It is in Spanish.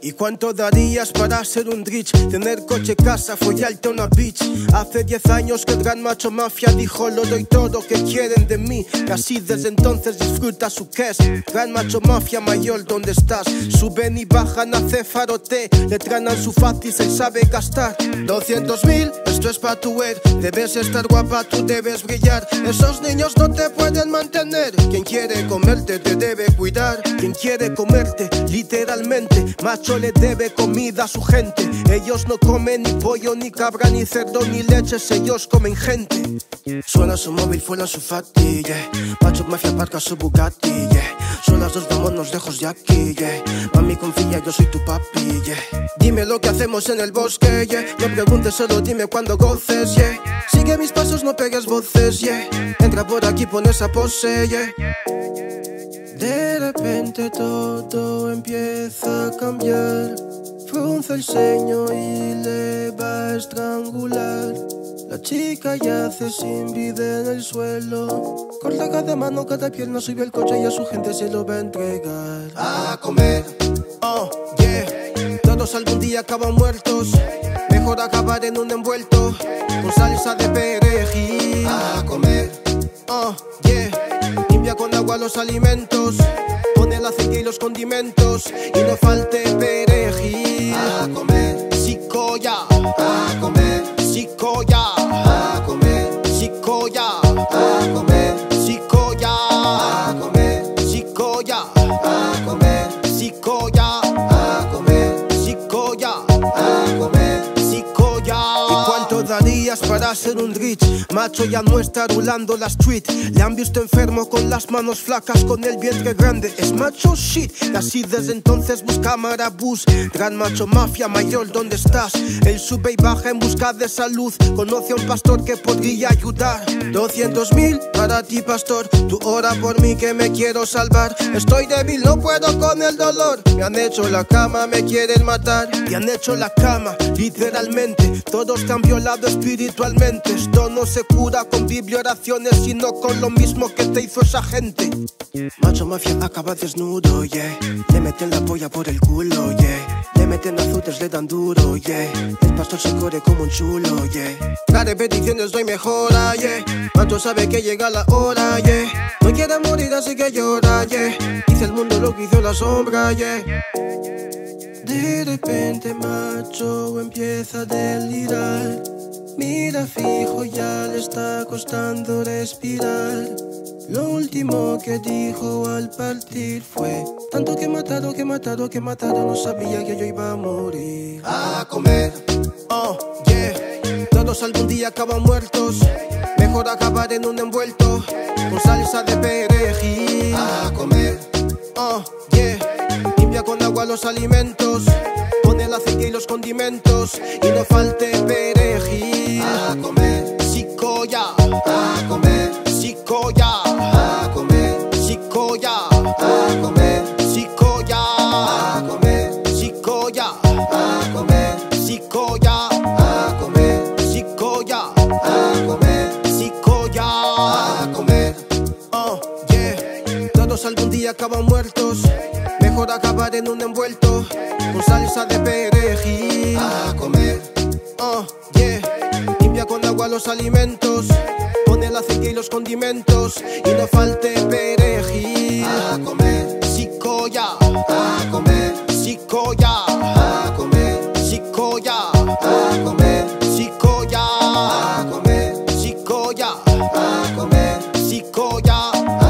¿Y cuánto darías para ser un rich? Tener coche, casa, follarte a una bitch. Hace 10 años que el gran macho mafia dijo: lo doy todo que quieren de mí. Y así desde entonces disfruta su cash. Gran macho mafia mayor, ¿dónde estás? Suben y bajan a Cefarote, le tranan su fácil, se sabe gastar. 200.000, esto es pa' tu ver. Debes estar guapa, tú debes brillar. Esos niños no te pueden mantener. Quien quiere comerte te debe cuidar. Quien quiere comerte, literalmente, macho le debe comida a su gente. Ellos no comen ni pollo, ni cabra, ni cerdo, ni leches. Ellos comen gente. Suena su móvil, fuera su fati, yeah. Macho mafia aparca su Bugatti, yeah. Son las 2, vámonos lejos de aquí, yeah. Mami confía, yo soy tu papi, yeah. Dime lo que hacemos en el bosque, yeah. No preguntes, solo dime cuando goces, yeah. Sigue mis pasos, no pegues voces, yeah. Entra por aquí, pon esa pose, yeah. De repente todo empieza a cambiar. Frunce el ceño y le va a estrangular. La chica yace sin vida en el suelo. Corta cada mano, cada pierna, sube el coche y a su gente se lo va a entregar. A comer, oh, yeah. Todos algún día acaban muertos. Mejor acabar en un envuelto con salsa de perejil. a comer, Oh, yeah. Limpia con agua los alimentos, pon el aceite y los condimentos y no falte perejil. a comer, Psicoya, a comer, psicoya, a comer, psicoya, a comer, psicoya, a comer, psicoya, a comer, psicoya, a comer, psicoya, a comer. psicoya. ¿Y cuánto darías para ser un rich? Macho ya no está rulando la street. Le han visto enfermo con las manos flacas, con el vientre grande. Es macho shit. Y así desde entonces busca marabús. Gran macho mafia mayor, ¿dónde estás? Él sube y baja en busca de salud. Conoce a un pastor que podría ayudar. 200.000 para ti, pastor. Tú ora por mí que me quiero salvar. Estoy débil, no puedo con el dolor. Me han hecho la cama, me quieren matar. Me han hecho la cama, literalmente. Todos te han violado espiritualmente. Esto no se cura con Biblia oraciones, sino con lo mismo que te hizo esa gente. Macho mafia acaba desnudo, yeah. Le meten la polla por el culo, yeah. Le meten azutes, le dan duro, yeah. El pastor se corre como un chulo, yeah. Las repeticiones no hay mejora, yeah. Macho sabe que llega la hora, yeah. No quiere morir así que llora, yeah. Dice el mundo lo que hizo la sombra, yeah. De repente macho empieza a delirar. Mira fijo, ya le está costando respirar. Lo último que dijo al partir fue: tanto que mataron, que mataron, que mataron. No sabía que yo iba a morir. A comer, Oh, yeah. Todos algún día acaban muertos. Mejor acabar en un envuelto con salsa de perejil. a comer, Oh, yeah. Limpia con agua los alimentos, pon el aceite y los condimentos y no falte perejil. a comer, Psicoya, a comer, psicoya, a comer, psicoya, a comer, psicoya, a comer, psicoya, a comer, psicoya, a comer, psicoya, a comer, psicoya. a comer, Oh, yeah. Todos algún día acaban muertos. Mejor acabar en un envuelto con salsa de perejil. a comer, Oh, yeah. Limpia con agua los alimentos, pon el aceite y los condimentos y no falte perejil. a comer, Psicoya, a comer, psicoya, a comer, psicoya, a comer, psicoya, a comer, psicoya, a comer, psicoya, a